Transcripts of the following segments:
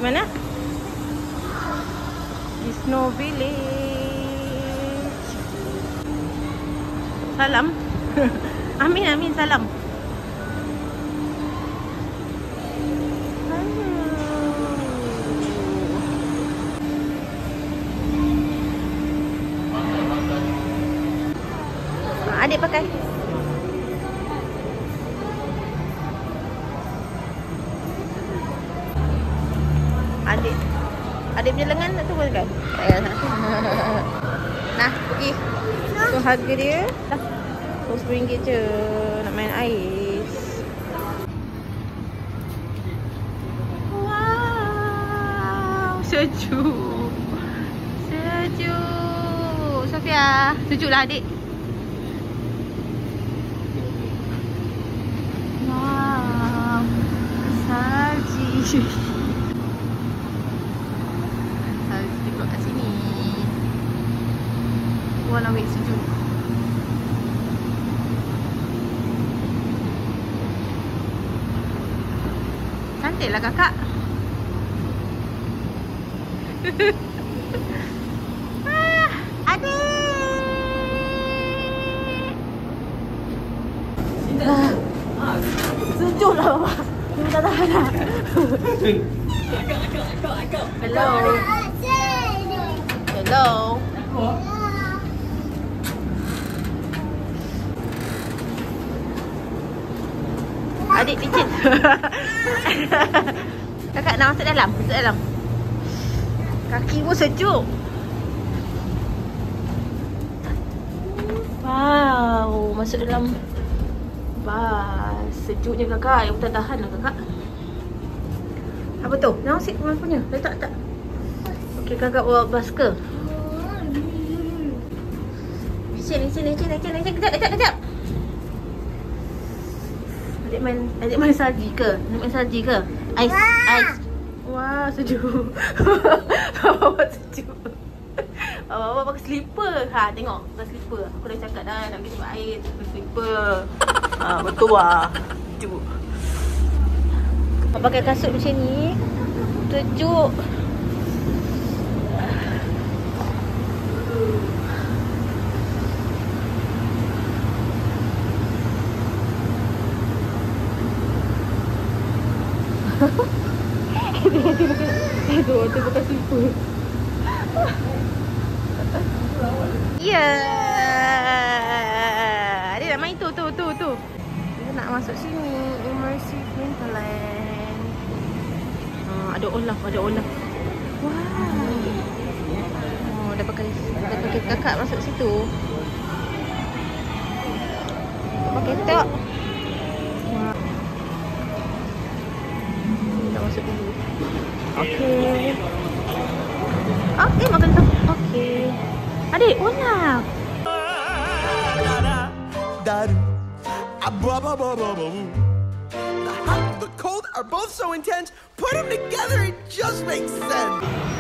mana? Di Snow Village. Salam. Amin, amin, salam. Adik pakai. Adik punya lengan tak turun kan? Tak payah nak. Nah, pergi. Tu harga dia dah RM10 je. Nak main ais. Wow, sejuk. Sejuk. Sofia, sejuk lah adik. Wow, salji. Kat sini. Walau sejuk. Cantiklah kakak. Adik. Sejuklah bapa. Tak tahan dah. Hello. Hello. Adik picit. Kakak nak masuk dalam. Masuk dalam. Kaki pun sejuk. Wow, masuk dalam bas. Sejuknya kakak. Yang tak tahan lah kakak. Apa tu? Nak usik punya. Letak tak? Okey, kakak bawa bas ke? Leceh. Kejap. Adik main salji ke? Nak main salji ke? Ais. Wah, sejuk. Bapa sejuk. Bapa pakai slipper. Ha, tengok. Pakai slipper. Aku dah cakap dah nak pergi tempat air. Pakai slipper. Ha, betul lah. Sejuk. Pakai kasut macam ni. Sejuk. Dia bukan slipper. Ya. Dia nak main tu. Dia nak masuk sini. Immersive Winterland. Ada Olaf. Wow. Dah pakai kakak masuk situ. Pakai tengok. Kita masuk dulu. Okey, makan tu. Okey. Adik, Olaf. The cold are both so intense. Put them together, it just makes sense.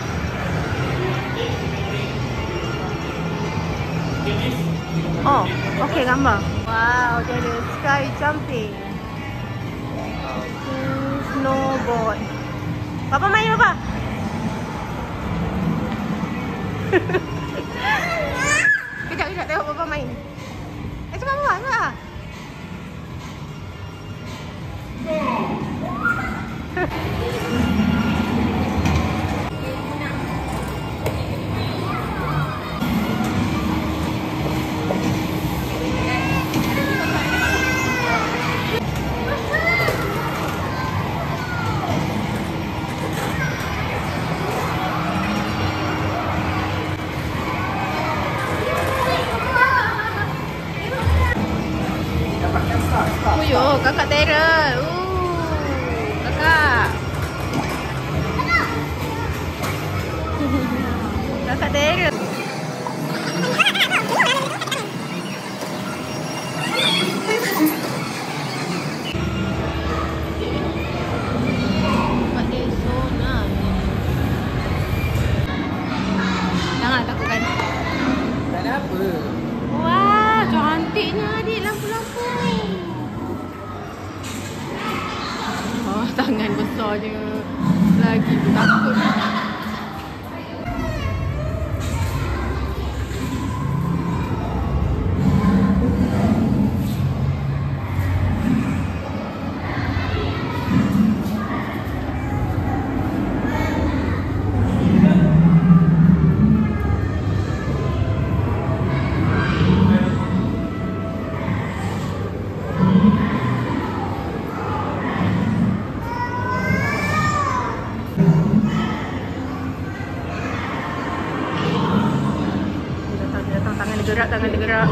Oh, okey gambar. Wow, dia ada sky jumping. Snowboard. Papa main apa? Kejap tengok Papa main. Cuba Papa. Yo, kakak Daryl. Kakak. Kakak Daryl. Tempat dia so nice. Jangan takutkan. Tak ada apa. Wah, cantiknya adik lampu-lampu. Tangan besar je. lagi. Takut ni. Tangan dia gerak.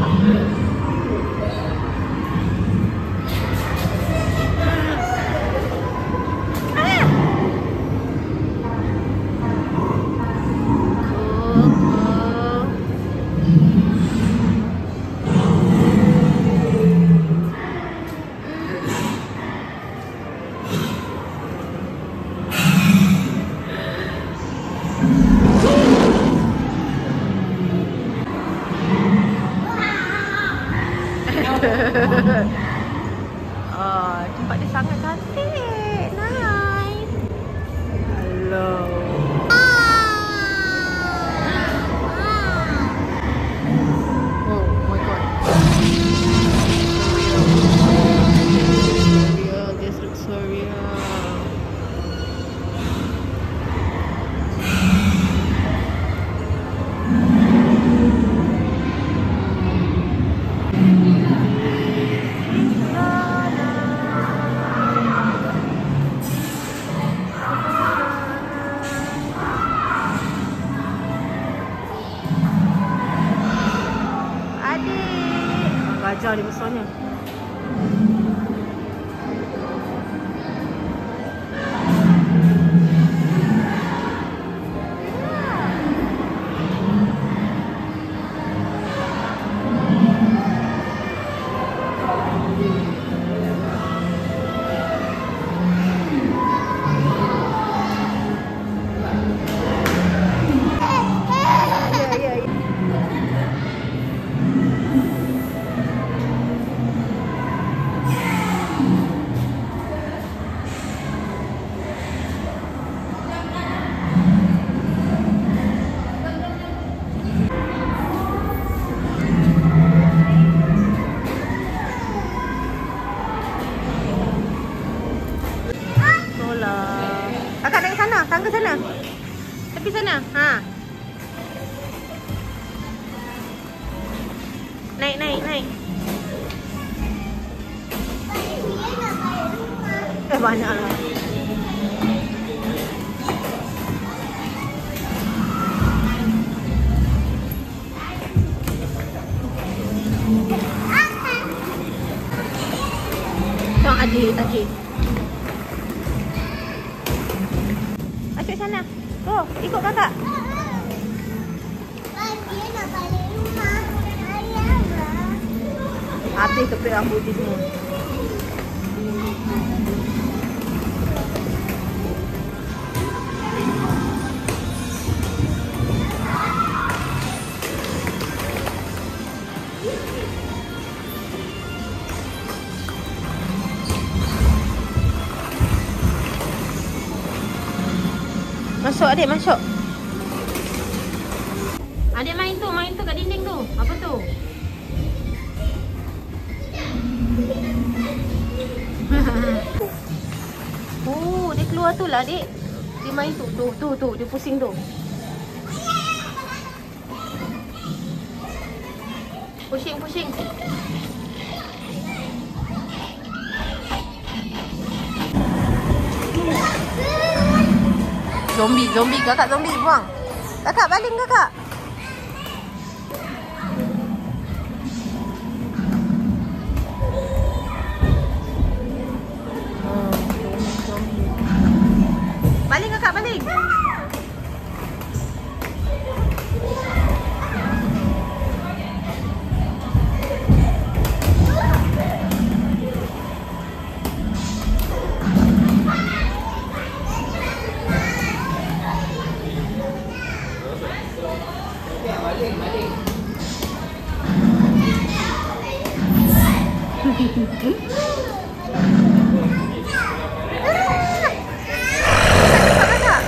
Tempat dia sangat cantik. Nice. Hello. Oh my god. Real. This looks so real. Gajah dia besarnya. Kakak naik sana, tangga sana. Tepi sana. Ha. Naik. Banyaklah. Tengok adik. Asyik sana. Go, ikut kakak. Dia nak balik rumah. Ayah. Habis kepit rambut dia semua. Masuk adik, masuk. Adik main tu kat dinding tu. Apa tu? Oh, dia keluar tu lah adik. Dia main tu. Tu. Dia pusing tu. Pusing. Zombie. Kakak zombie, buang. Kakak, baling kakak. Baling kakak, baling. Kakak.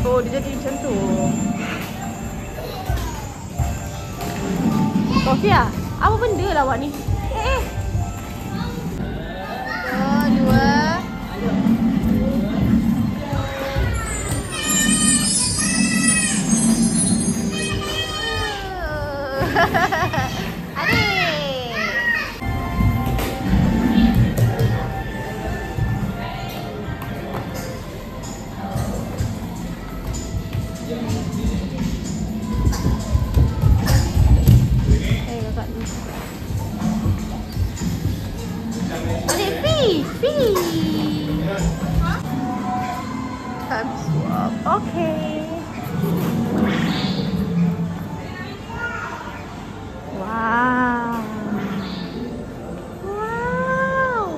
Oh, dia jadi macam tu. Sofia, apa benda lah awak ni? Oh, dua. Okay. Wow. Wow.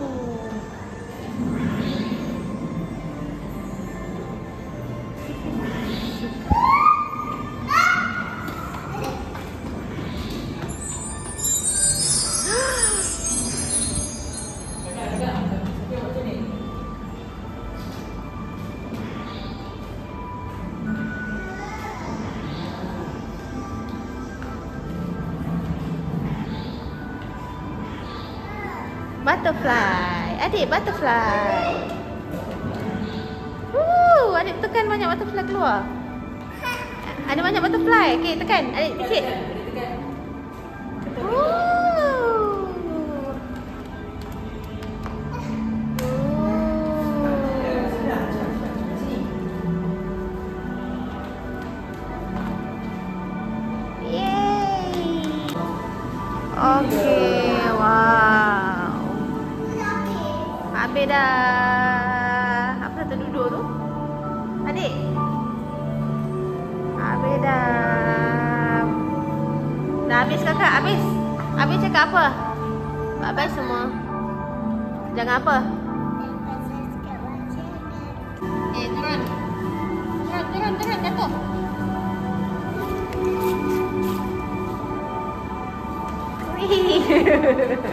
Butterfly. Adik, butterfly. Adik tekan banyak butterfly keluar. Ada banyak butterfly. Okey, tekan. Adik sikit. Yeay. Okey, wow. Habis dah. Apa satu duduk tu? Adik. Habis dah. Dah habis kakak? Habis? Habis cakap apa? Bye-bye semua. Jangan apa? Turun. Turun. Jatuh. Wih.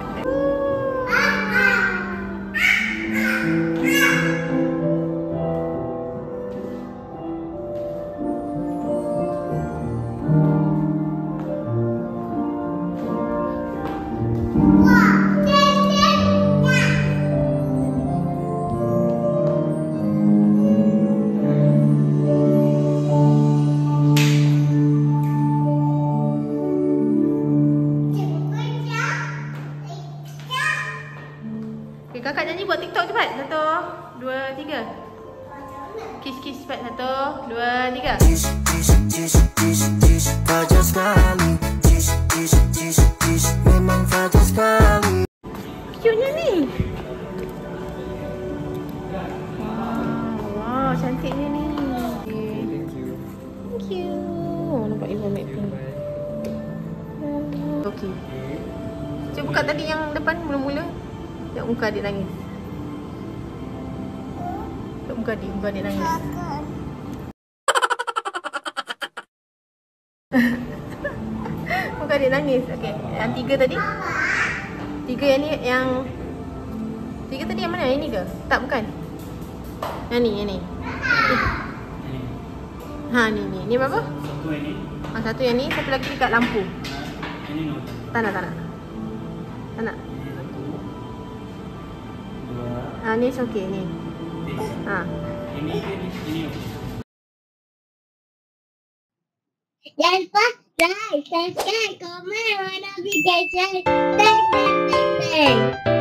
Okay, kakak nyanyi buat TikTok cepat. 1, 2, 3. Kiss cepat. 1, 2, 3. Fajar sekali. Memang fajar sekali. Cute-nya ni. Wow, cantiknya ni. Thank you. Nampak ibu ambil tu. Okay. Cuba buka tadi yang depan mula-mula. Tengok muka adik nangis. Tengok muka adik nangis. Muka adik nangis. Okay, yang 3 tadi. 3 yang ni, yang 3 tadi yang mana? Yang ni ke? Tak, bukan. Yang ni. Ha, ni. Ni berapa? Satu yang ni. Satu yang ni, satu lagi dekat lampu. Ini no. Tak nak. Dua. Ni okey ni. Tiga. Ini okey. Jangan lupa like, subscribe, komen, notification. Thank.